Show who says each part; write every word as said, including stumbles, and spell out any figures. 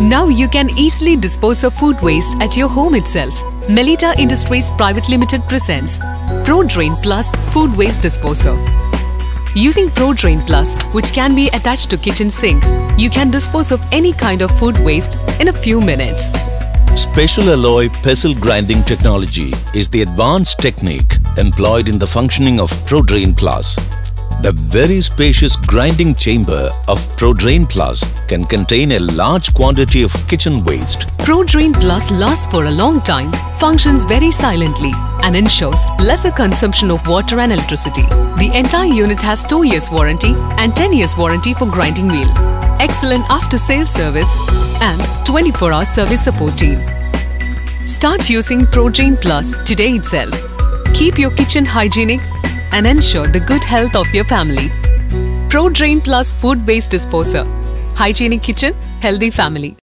Speaker 1: Now you can easily dispose of food waste at your home itself. Melita Industries Private Limited presents ProDrain Plus Food Waste Disposer. Using ProDrain Plus, which can be attached to kitchen sink, you can dispose of any kind of food waste in a few minutes.
Speaker 2: Special alloy pestle grinding technology is the advanced technique employed in the functioning of ProDrain Plus. The very spacious grinding chamber of ProDrain Plus can contain a large quantity of kitchen waste.
Speaker 1: ProDrain Plus lasts for a long time, functions very silently and ensures lesser consumption of water and electricity. The entire unit has two years warranty and ten years warranty for grinding wheel, excellent after-sales service and twenty-four hour service support team. Start using ProDrain Plus today itself. Keep your kitchen hygienic and ensure the good health of your family. ProDrain Plus Food Waste Disposer. Hygienic kitchen, healthy family.